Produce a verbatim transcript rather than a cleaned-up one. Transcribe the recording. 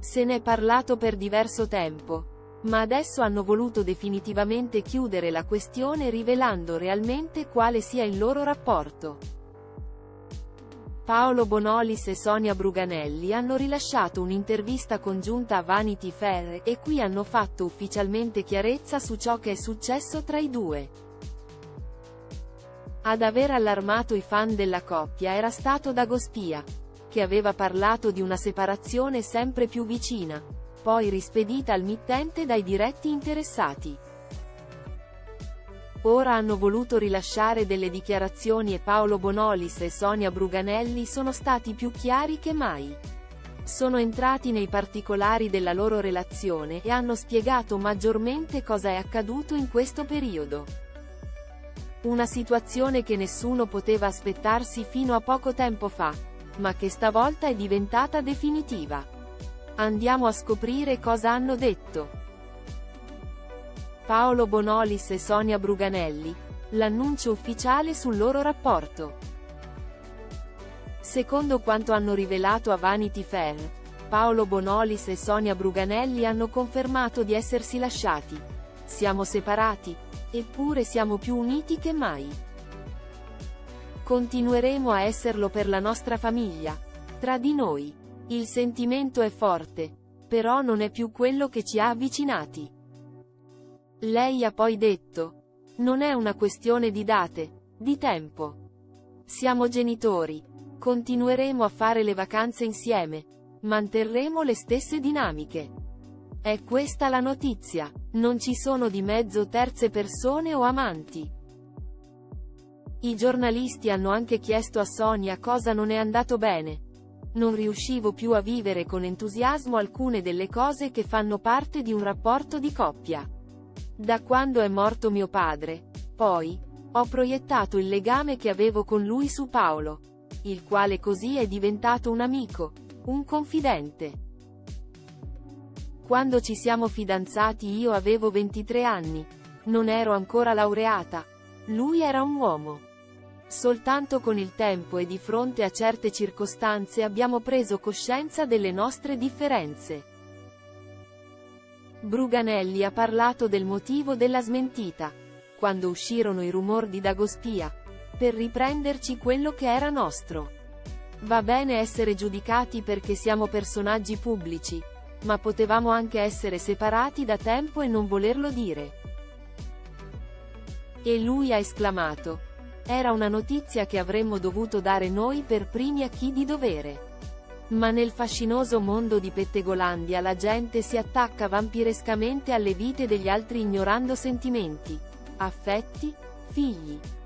Se n'è parlato per diverso tempo, ma adesso hanno voluto definitivamente chiudere la questione rivelando realmente quale sia il loro rapporto. Paolo Bonolis e Sonia Bruganelli hanno rilasciato un'intervista congiunta a Vanity Fair, e qui hanno fatto ufficialmente chiarezza su ciò che è successo tra i due. Ad aver allarmato i fan della coppia era stato Dagospia, che aveva parlato di una separazione sempre più vicina, poi rispedita al mittente dai diretti interessati. Ora hanno voluto rilasciare delle dichiarazioni e Paolo Bonolis e Sonia Bruganelli sono stati più chiari che mai. Sono entrati nei particolari della loro relazione e hanno spiegato maggiormente cosa è accaduto in questo periodo. Una situazione che nessuno poteva aspettarsi fino a poco tempo fa, ma che stavolta è diventata definitiva. Andiamo a scoprire cosa hanno detto. Paolo Bonolis e Sonia Bruganelli. L'annuncio ufficiale sul loro rapporto. Secondo quanto hanno rivelato a Vanity Fair, Paolo Bonolis e Sonia Bruganelli hanno confermato di essersi lasciati. Siamo separati, eppure siamo più uniti che mai. Continueremo a esserlo per la nostra famiglia. Tra di noi. Il sentimento è forte, però non è più quello che ci ha avvicinati. Lei ha poi detto: non è una questione di date, di tempo. Siamo genitori. Continueremo a fare le vacanze insieme. Manterremo le stesse dinamiche. È questa la notizia. Non ci sono di mezzo terze persone o amanti. I giornalisti hanno anche chiesto a Sonia cosa non è andato bene. Non riuscivo più a vivere con entusiasmo alcune delle cose che fanno parte di un rapporto di coppia. Da quando è morto mio padre, poi, ho proiettato il legame che avevo con lui su Paolo, il quale così è diventato un amico, un confidente. Quando ci siamo fidanzati io avevo ventitré anni, non ero ancora laureata, lui era un uomo. Soltanto con il tempo e di fronte a certe circostanze abbiamo preso coscienza delle nostre differenze. Bruganelli ha parlato del motivo della smentita, quando uscirono i rumor di Dagospia, per riprenderci quello che era nostro. Va bene essere giudicati perché siamo personaggi pubblici, ma potevamo anche essere separati da tempo e non volerlo dire. E lui ha esclamato: era una notizia che avremmo dovuto dare noi per primi a chi di dovere. Ma nel fascinoso mondo di Pettegolandia la gente si attacca vampirescamente alle vite degli altri ignorando sentimenti, affetti, figli,